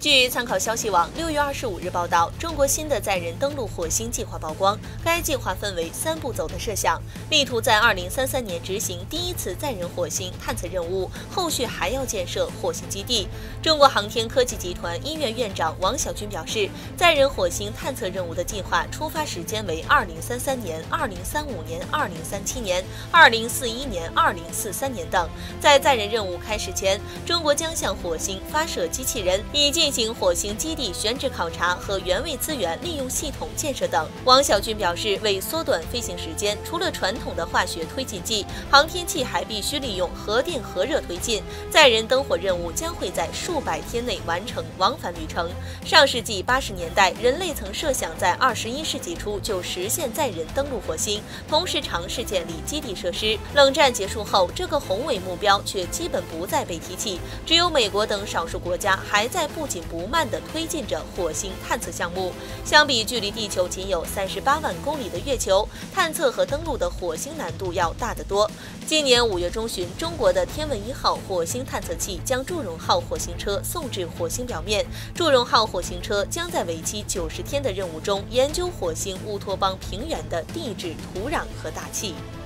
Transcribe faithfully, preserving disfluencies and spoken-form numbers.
据参考消息网六月二十五日报道，中国新的载人登陆火星计划曝光。该计划分为三步走的设想，力图在二零三三年执行第一次载人火星探测任务，后续还要建设火星基地。中国航天科技集团医院院长王晓军表示，载人火星探测任务的计划出发时间为二零三三年、二零三五年、二零三七年、二零四一年、二零四三年等。在载人任务开始前，中国将向火星发射机器人，以进行火星基地选址考察和原位资源利用系统建设等。王晓军表示，为缩短飞行时间，除了传统的化学推进剂，航天器还必须利用核电核热推进。载人登火任务将会在数百天内完成往返旅程。上世纪八十年代，人类曾设想在二十一世纪初就实现载人登陆火星，同时尝试建立基地设施。冷战结束后，这个宏伟目标却基本不再被提起，只有美国等少数国家还在不紧不慢地推进着火星探测项目。相比距离地球仅有三十八万公里的月球，探测和登陆的火星难度要大得多。今年五月中旬，中国的天问一号火星探测器将祝融号火星车送至火星表面。祝融号火星车将在为期九十天的任务中，研究火星乌托邦平原的地质、土壤和大气。